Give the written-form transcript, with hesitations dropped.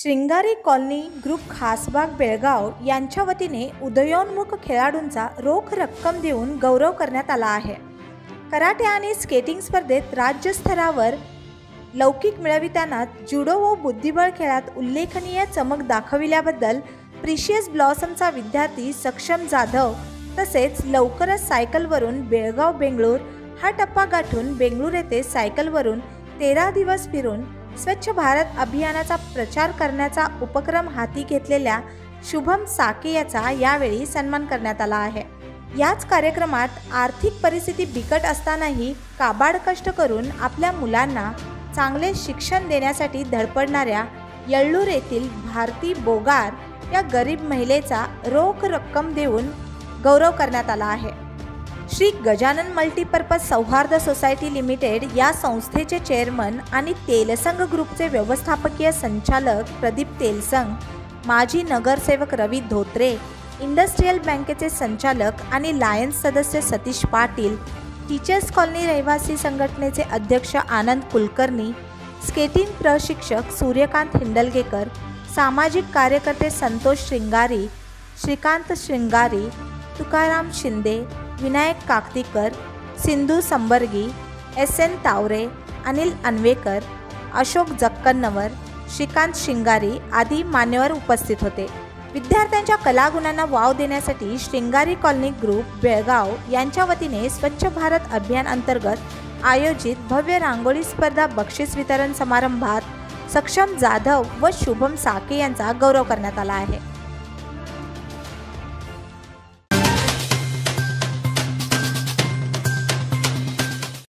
श्रृंगारी colony group Khasbag Belgaum यांच्या वतीने उदयोन्मुख खेळाडूंचा रोख रक्कम देऊन गौरव करण्यात आला आहे। कराटे आणि स्केटिंग स्पर्धेत राज्यस्तरावर लौकिक मिळविताना जुडो व बुद्धिबळ खेळात उल्लेखनीय चमक दाखविल्याबद्दल प्रिशियस ब्लॉसमचा विद्यार्थी सक्षम जाधव तसेच लवकरच सायकलवरून बेळगाव बेंगळूर हा टप्पा गाठून बेंगळूर येथे सायकलवरून 13 दिवस फिरून स्वच्छ भारत अभियानाचा प्रचार करण्याचा उपक्रम हाती घेतलेल्या शुभम साके याचा यावेळी सन्मान करण्यात आला आहे। याच कार्यक्रमात आर्थिक परिस्थिती बिकट असतानाही काबाड कष्ट करून आपल्या मुलांना चांगले शिक्षण देण्यासाठी धडपडणाऱ्या येळ्ळूर येथील भारती बोगार या गरीब महिलेचा रोख रक्कम देऊन गौरव करण्यात आला आहे। Shri Gajanan multipurpose Sauharda society limited या संस्थेचे चेअरमन आणि तेलसंग ग्रुपचे व्यवस्थापकीय संचालक प्रदीप तेलसंग, माजी नगरसेवक रवी धोत्रे, इंडस्ट्रियल बँकेचे संचालक आणि लायन्स सदस्य सतीश पाटील, टीचर्स कॉलनी रहिवासी संघटनेचे अध्यक्ष आनंद कुलकर्णी, स्केटिंग प्रशिक्षक सूर्यकांत हिंडलगेकर, सामाजिक कार्यकर्ते संतोष श्रृंगारी, श्रीकांत श्रृंगारी, तुकाराम शिंदे, विनायक काकतीकर, सिंधू संबर्गी, SN तावरे, अनिल अन्वेकर, अशोक जक्कन्नवर, श्रीकांत शिंगारी आदी मान्यवर उपस्थित होते। विद्यार्थ्यांच्या कलागुणांना वाव देण्यासाठी श्रृंगारी कॉलनी ग्रुप बेळगाव यांच्या वतीने स्वच्छ भारत अभियान अंतर्गत आयोजित भव्य रांगोळी स्पर्धा बक्षीस वितरण समारंभात सक्षम जाधव व शुभम साके यांचा गौरव करण्यात आला आहे।